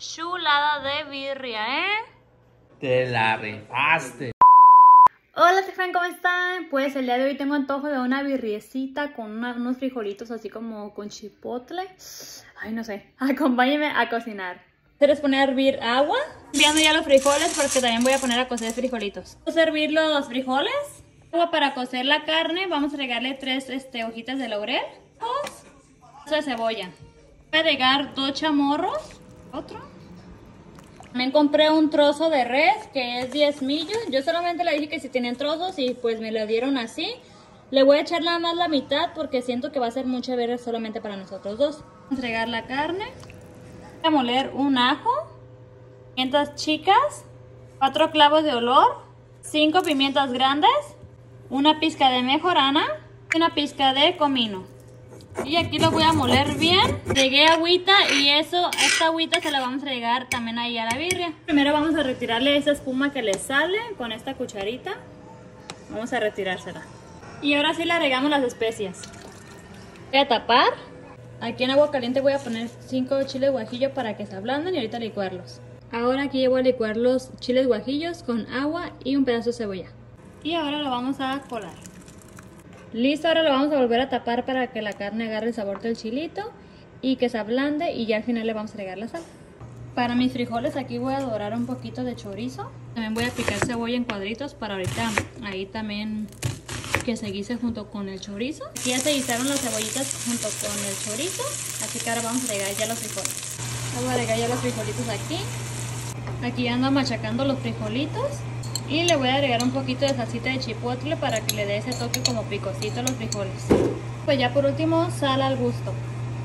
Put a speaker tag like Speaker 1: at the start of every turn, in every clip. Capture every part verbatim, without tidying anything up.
Speaker 1: Chulada de birria, ¿eh?
Speaker 2: Te la rifaste.
Speaker 1: Hola, Stefan, ¿cómo están? Pues el día de hoy tengo antojo de una birriecita con una, unos frijolitos así como con chipotle. Ay, no sé. Acompáñenme a cocinar. ¿Quieres poner a hervir agua? Viendo ya los frijoles porque también voy a poner a cocer frijolitos. Vamos a hervir los frijoles. Agua para cocer la carne. Vamos a agregarle tres este, hojitas de laurel. Dos de cebolla. Voy a agregar dos chamorros. Otro. También compré un trozo de res que es diezmillo. Yo solamente le dije que si tenían trozos y pues me lo dieron así. Le voy a echar nada más la mitad porque siento que va a ser mucha birria solamente para nosotros dos. Voy a entregar la carne. Voy a moler un ajo, pimientas chicas, cuatro clavos de olor, cinco pimientas grandes, una pizca de mejorana y una pizca de comino. Y aquí lo voy a moler bien. Regué agüita y eso, esta agüita se la vamos a regar también ahí a la birria. Primero vamos a retirarle esa espuma que le sale con esta cucharita. Vamos a retirársela. Y ahora sí le regamos las especias. Voy a tapar. Aquí en agua caliente voy a poner cinco chiles guajillos para que se ablanden y ahorita licuarlos. Ahora aquí voy a licuar los chiles guajillos con agua y un pedazo de cebolla. Y ahora lo vamos a colar. Listo, ahora lo vamos a volver a tapar para que la carne agarre el sabor del chilito y que se ablande y ya al final le vamos a agregar la sal. Para mis frijoles aquí voy a dorar un poquito de chorizo. También voy a picar cebolla en cuadritos para ahorita ahí también que se guise junto con el chorizo. Aquí ya se guisaron las cebollitas junto con el chorizo, así que ahora vamos a agregar ya los frijoles. Vamos a agregar ya los frijolitos aquí. Aquí ando machacando los frijolitos. Y le voy a agregar un poquito de salsita de chipotle para que le dé ese toque como picosito a los frijoles. Pues ya por último, sal al gusto.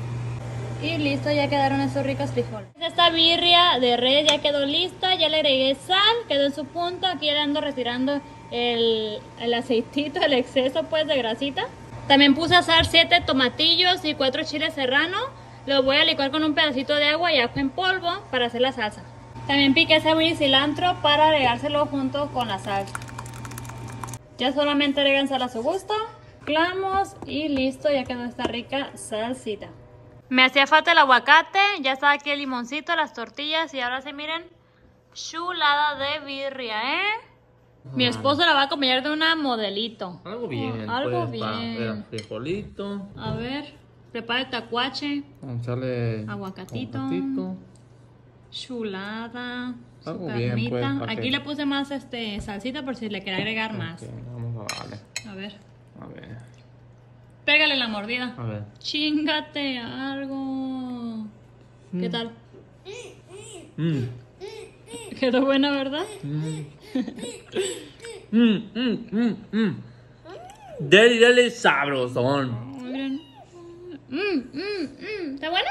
Speaker 1: Y listo, ya quedaron esos ricos frijoles. Esta birria de res ya quedó lista, ya le agregué sal, quedó en su punto. Aquí le ando retirando el, el aceitito, el exceso pues de grasita. También puse a asar siete tomatillos y cuatro chiles serrano. Los voy a licuar con un pedacito de agua y ajo en polvo para hacer la salsa. También piqué cebolla y cilantro para agregárselo junto con la salsa. Ya solamente agregan sal a su gusto. Mezclamos y listo, ya quedó esta rica salsita. Me hacía falta el aguacate, ya está aquí el limoncito, las tortillas y ahora sí miren, chulada de birria, ¿eh? Ah. Mi esposo la va a acompañar de una modelito.
Speaker 2: Algo bien.
Speaker 1: Oh, algo
Speaker 2: pues,
Speaker 1: bien.
Speaker 2: Para, frijolito.
Speaker 1: A ver, prepara el tacuache.
Speaker 2: Vamos a echarle
Speaker 1: aguacatito.
Speaker 2: aguacatito.
Speaker 1: Chulada, su
Speaker 2: algo
Speaker 1: carnita.
Speaker 2: Bien, pues,
Speaker 1: aquí
Speaker 2: que...
Speaker 1: le puse más este salsita por si le quiere agregar
Speaker 2: okay,
Speaker 1: más.
Speaker 2: Vamos a darle.
Speaker 1: A ver.
Speaker 2: A ver.
Speaker 1: Pégale la mordida.
Speaker 2: A ver.
Speaker 1: Chíngate algo. Mm. ¿Qué tal?
Speaker 2: Mm.
Speaker 1: Quedó buena, ¿verdad?
Speaker 2: Mm. mm, mm, mm, mm. Dale, dale sabrosón.
Speaker 1: Muy bien. Mm, mm, mm. ¿Está buena?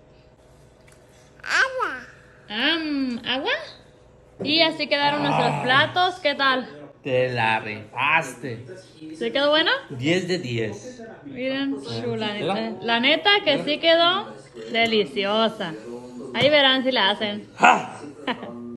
Speaker 3: Agua.
Speaker 1: Um, ¿Agua? Y así quedaron nuestros platos. ¿Qué tal?
Speaker 2: Te la rifaste.
Speaker 1: ¿Se quedó buena?
Speaker 2: diez de diez.
Speaker 1: Miren, chula, neta. La neta que sí quedó deliciosa. Ahí verán si la hacen.
Speaker 2: ¡Ja!